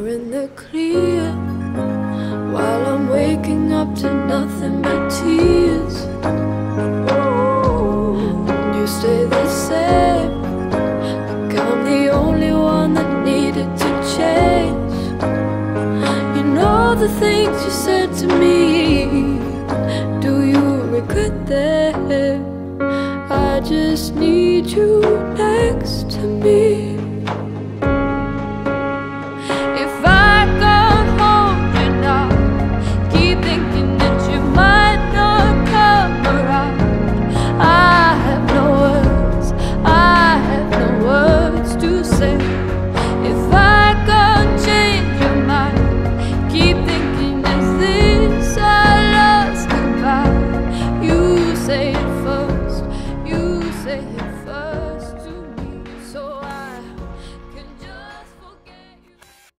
you're in the clear, while I'm waking up to nothing but tears. And you stay the same, like I'm the only one that needed to change. You know the things you said to me, do you regret them? I just need you next to me.